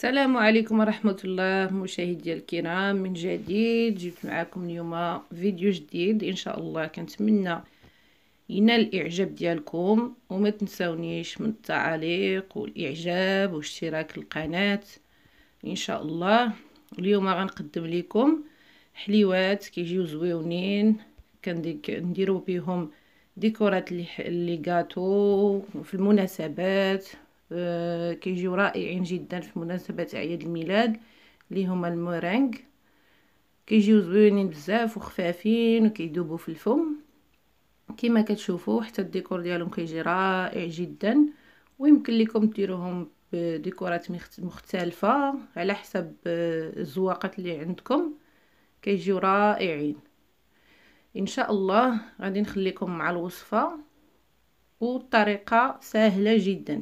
السلام عليكم ورحمة الله مشاهدي الكرام. من جديد جبت معكم اليوم فيديو جديد ان شاء الله. كنتمنى ينال الاعجاب ديالكم وما تنسونيش من التعاليق والاعجاب واشتراك القناة ان شاء الله. اليوم غنقدم لكم حليوات كيجيو زويونين، كنديروا بهم ديكورات لي غاتو في المناسبات. كيجيو رائعين جدا في مناسبات اعياد الميلاد اللي هما المورينغ. كيجيو زوينين بزاف وخفافين وكيذوبوا في الفم كما كتشوفوا. حتى الديكور ديالهم كيجي رائع جدا، ويمكن لكم ديروهم بديكورات مختلفه على حسب الذواقات اللي عندكم. كيجيو رائعين ان شاء الله. غادي نخليكم مع الوصفه والطريقه سهله جدا.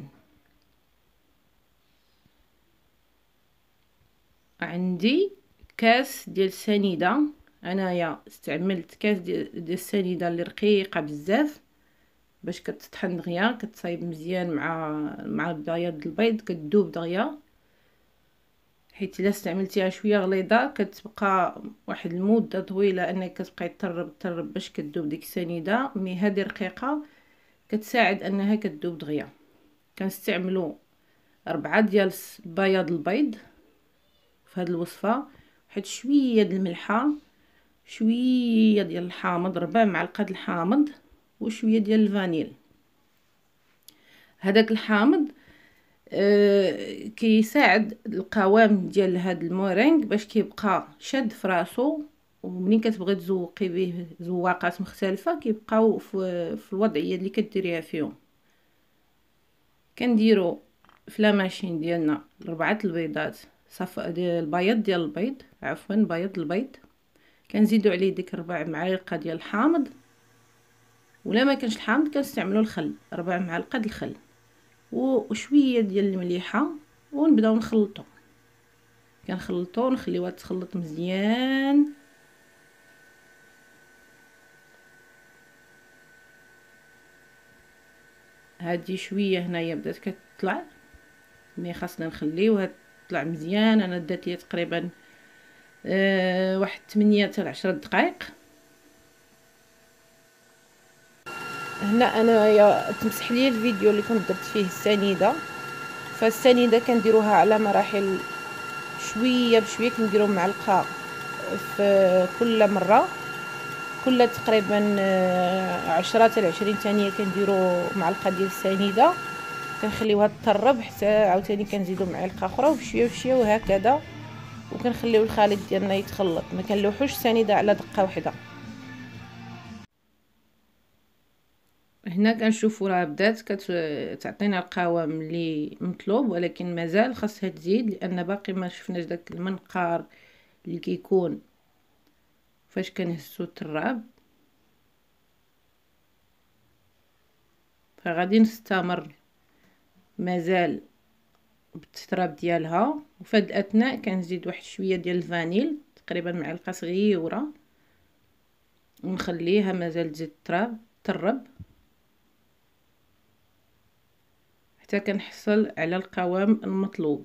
عندي كاس ديال السنيده، انايا استعملت كاس ديال السنيده اللي رقيقه بزاف باش كتطحن دغيا، كتصايب مزيان مع بياض البيض، كتذوب دغيا. حيت الا استعملتيها شويه غليظه كتبقى واحد المده طويله انك كتبقاي تطرب باش كتذوب ديك السنيده. مي هذه رقيقه كتساعد انها كتذوب دغيا. كنستعملوا 4 ديال بياض البيض في هذه الوصفه، واحد شويه د الملحه، شويه ديال الحامض، 4 معالق الحامض، وشويه ديال الفانيل. هذاك الحامض كيساعد القوام ديال هاد المورينغ باش كيبقى شاد في راسو، ومنين كتبغي تزوقي به زواقات مختلفه كيبقاو في الوضعيه اللي كديريها فيهم. كنديروا في لا ماشين ديالنا 4 البيضات، ديال البيض ديال البيض، عفوا بيض البيض. كنزيدوا عليه ديك 4 معالق ديال الحامض، ولا ما كانش الحامض كنستعملوا الخل، 4 معالق د الخل وشويه ديال المليحه، ونبداو نخلطوا. كنخلطوا ونخليوها تخلط مزيان. هذه شويه هنايا بدات كتطلع، مي خاصنا نخليوها تطلع مزيان. انا دات لي تقريبا واحد 8 حتى 10 دقائق. هنا انا تمسح لي الفيديو اللي كنت درت فيه السنيده. فالسنيده كنديروها على مراحل، شويه بشويه كنديروا معلقه في كل مره، كل تقريبا 10 حتى 20 ثانيه كنديروا معلقه ديال السنيده. كنخليوها تطرب حتى عاوتاني كنزيدوا معلقه اخرى وبشويه بشويه وهكذا، وكنخليو الخليط ديالنا يتخلط. ما كنلوحوش السنيده على دقه واحده. هنا كنشوفوا راه بدات كتعطينا القوام اللي مطلوب، ولكن مازال خاصها تزيد لان باقي ما شفناش داك المنقار اللي كيكون فاش كنهزو التراب. فغادي نستمر مازال بالتطراب ديالها، وفي هاد الاثناء كنزيد واحد شويه ديال الفانيل، تقريبا معلقه صغيره، ونخليها مازال تزيد تطرب حتى كنحصل على القوام المطلوب.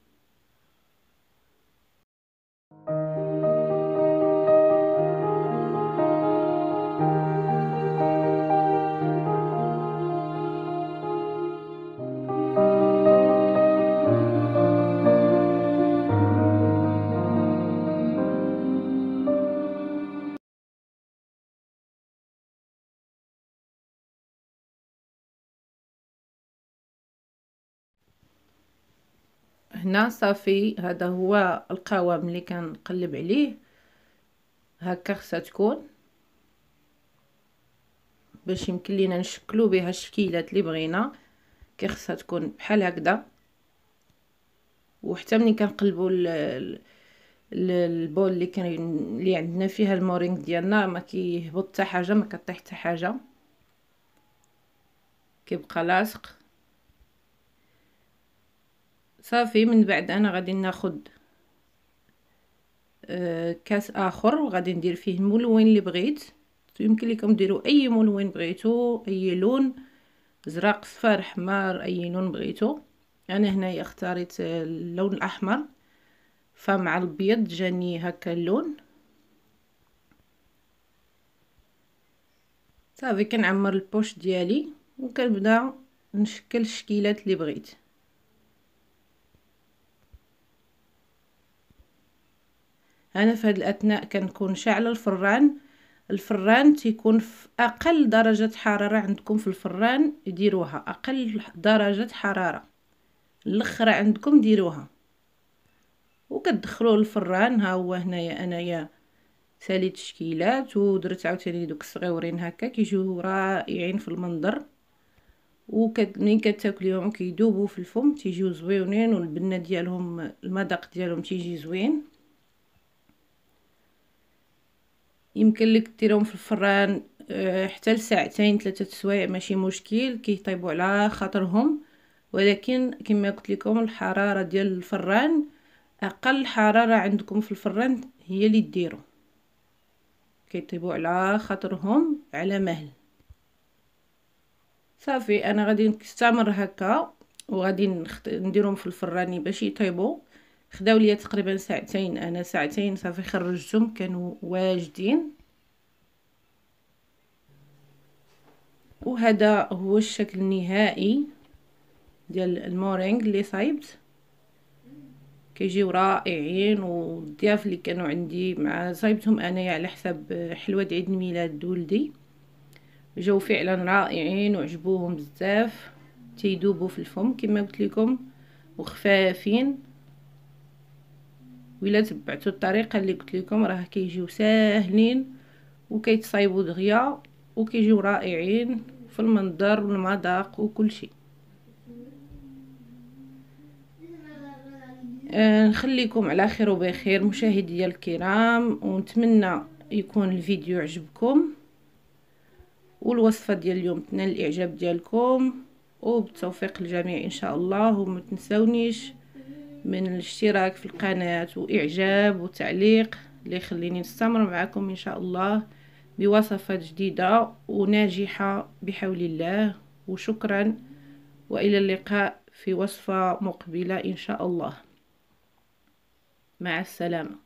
هنا صافي، هذا هو القوام اللي كنقلب عليه. هكا خصها تكون باش يمكن لينا نشكلوا بها الشكيلات اللي بغينا. خصها تكون بحال هكذا. وحتى ملي كنقلبوا البول اللي عندنا فيها المورينغ ديالنا ما كيهبط حتى حاجه، ما كطيح حتى حاجه، كيبقى لاصق صافي. من بعد انا غادي ناخد كاس اخر وغادي ندير فيه الملون اللي بغيت. يمكن لكم ديروا اي ملون بغيتو، اي لون، زرق، صفر، حمار، اي لون بغيتو. انا هنايا اختاريت اللون الاحمر، فمع الابيض جاني هكا اللون. صافي كنعمر البوش ديالي وكنبدا نشكل الشكيلات اللي بغيت. انا في هذه الاثناء كنكون شاعله الفران. الفران تيكون في اقل درجه حراره عندكم في الفران ديروها، اقل درجه حراره الاخرى عندكم ديروها وكتدخلوه للفران. ها هو هنايا انايا ساليت الشكيلات ودرت عاوتاني دوك الصغيورين هكا كيجيو رائعين في المنظر، ومنين كتاكليهم كيذوبوا في الفم تيجيو زويونين، والبنه ديالهم المذاق ديالهم تيجي زوين. يمكن لك ديرهم في الفران حتى لساعتين 3 سوايع ماشي مشكل، كيطيبوا على خاطرهم. ولكن كما قلت لكم الحراره ديال الفران اقل حراره عندكم في الفران هي اللي ديروا، كيطيبوا على خاطرهم على مهل. صافي انا غادي نستمر هكا وغادي نديرهم في الفران باش يطيبوا. خداو ليا تقريبا ساعتين، انا ساعتين صافي خرجتهم كانوا واجدين. وهذا هو الشكل النهائي ديال المورينغ اللي صايبت، كيجيو رائعين. والضياف اللي كانوا عندي مع صايبتهم انايا على حساب حلوه عيد الميلاد ولدي، جاو فعلا رائعين وعجبوهم بزاف، تيذوبوا في الفم كما قلت لكم وخفافين. وإلا تبعتوا الطريقه اللي قلت لكم راه كيجيو ساهلين وكيتصايبوا دغيا وكيجيو رائعين في المنظر والمذاق وكل شيء. نخليكم على خير وبخير مشاهدي الكرام، ونتمنى يكون الفيديو عجبكم والوصفه ديال اليوم تنال الاعجاب ديالكم، وبالتوفيق الجميع ان شاء الله. وما تنسونيش من الاشتراك في القناه واعجاب وتعليق اللي يخليني نستمر معكم ان شاء الله بوصفات جديده وناجحه بحول الله. وشكرا، والى اللقاء في وصفه مقبله ان شاء الله. مع السلامه.